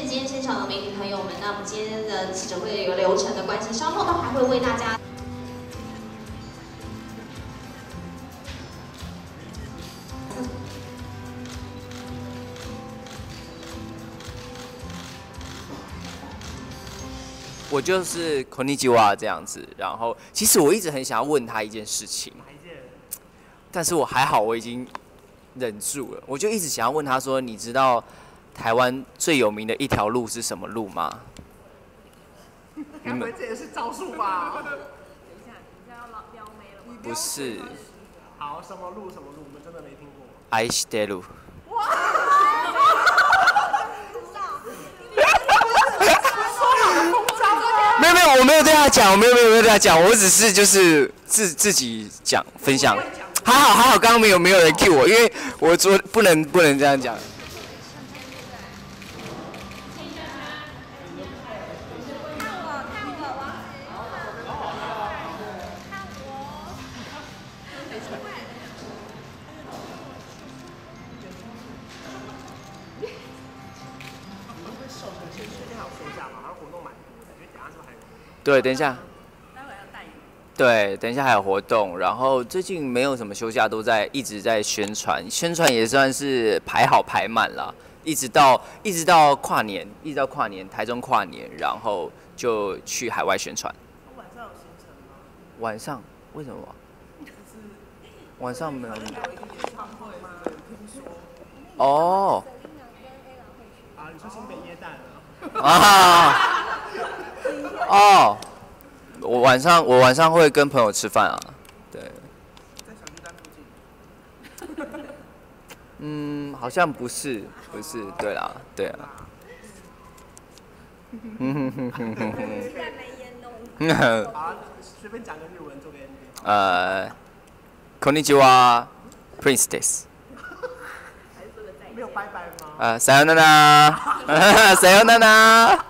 今天现场的媒体朋友们，那我们今天的记者会的一个流程的关系，稍后呢还会为大家。 我就是こんにちは这样子，然后其实我一直很想要问他一件事情，但是我还好，我已经忍住了。我就一直想要问他说：“你知道台湾最有名的一条路是什么路吗？” 该不会这也是招数吧？ 等一下，你这要撩妹了吗？ 不是。 好，什么路什么路，我们真的没听过。 愛してる。没有，我没有对他讲，我没有对他讲，我只是就是自己讲分享。还好，刚刚没有人 cue 我，因为我说不能这样讲。对，等一下。对，等一下还有活动，然后最近没有什么休假，都一直在宣传，也算是排好排满了，一直到跨年，台中跨年，然后就去海外宣传。 晚上有行程吗？ 晚上为什么？晚上没有。哦。 啊，你说新北耶诞啊？啊。哦。我晚上会跟朋友吃饭啊，对。 在小巨蛋附近。 嗯，好像不是，对啦。 好，随便讲个日文做个 ending。 こんにちは ，Princess。 没有拜拜吗？ さよなら，さよなら。